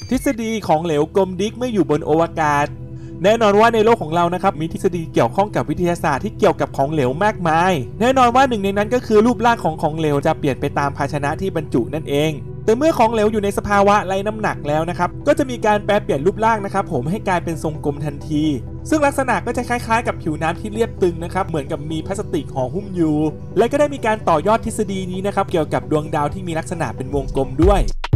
ทฤษฎีของเหลวกลมดิกเมื่ออยู่บนอวกาศแน่นอนว่าในโลกของเรานะครับมีทฤษฎีเกี่ยวข้องกับวิทยาศาสตร์ที่เกี่ยวกับของเหลวมากมายแน่นอนว่าหนึ่งในนั้นก็คือรูปร่างของเหลวจะเปลี่ยนไปตามภาชนะที่บรรจุนั่นเองแต่เมื่อของเหลวอยู่ในสภาวะไร้น้ำหนักแล้วนะครับก็จะมีการแปรเปลี่ยนรูปร่างนะครับผมให้กลายเป็นทรงกลมทันทีซึ่งลักษณะก็จะคล้ายๆกับผิวน้ำที่เรียบตึงนะครับเหมือนกับมีพลาสติกห่อหุ้มอยู่และก็ได้มีการต่อยอดทฤษฎีนี้นะครับเกี่ยวกับดวงดาวที่มีลักษณะเป็นวงกลมด้วย